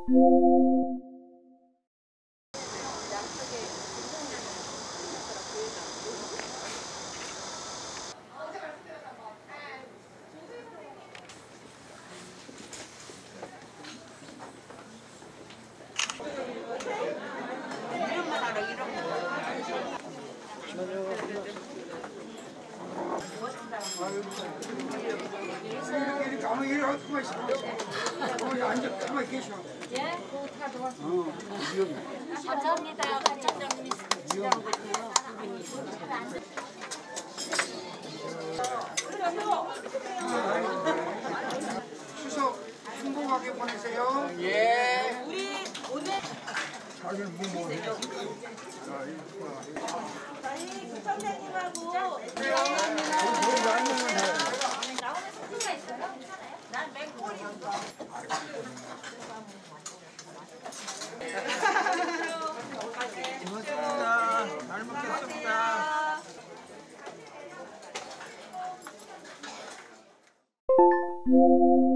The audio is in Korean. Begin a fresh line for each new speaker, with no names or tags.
가만히 계셔.
예? 감사합니다. 감사장님
추석 행복하게 보내세요.
예.
우리 오늘
자기는 뭐 먹어?
저희 구청장님하고 나오는 사진가 있어요? 난 맥콜이었어.
고맙습니다. 잘 먹겠습니다.
안녕하세요.